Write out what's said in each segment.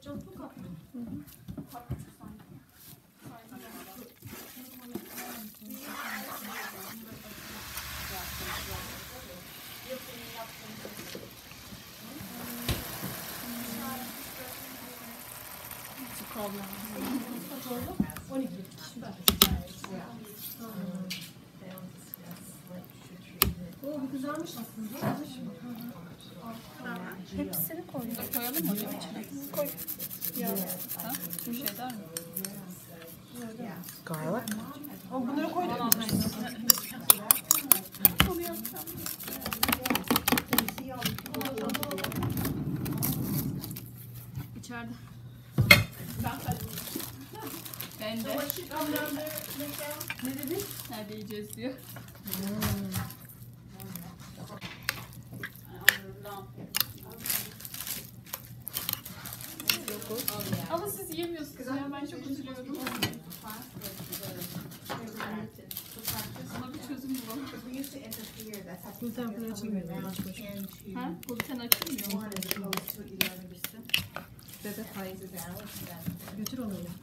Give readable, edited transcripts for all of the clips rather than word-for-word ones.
Patlıcan çok tatlı. Tatlı sanki. Problem. 12. O güzelmiş aslında. Hepsini koy. Koyalım mı hocam içine? Koy. Ya. Ha? Bir şey der mi? Garlic. O bunları koyduk mu? Onu yapacağım. İçeride. Ben de. Ne dedin? Nerede yiyeceğiz diyor. Ama siz yiyemiyorsunuz ya, ben çok üzülüyorum. Ama bir çözüm bulalım. Gluten falan açılmıyor. Ha? Gluten açılmıyor. Bebek payı. Götür onu ya.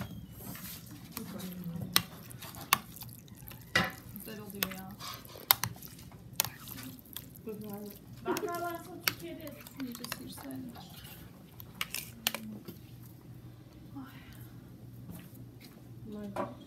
Güzel oluyor ya. Ben galiba Türkiye'de İyice sıyırsaydım. Bunlar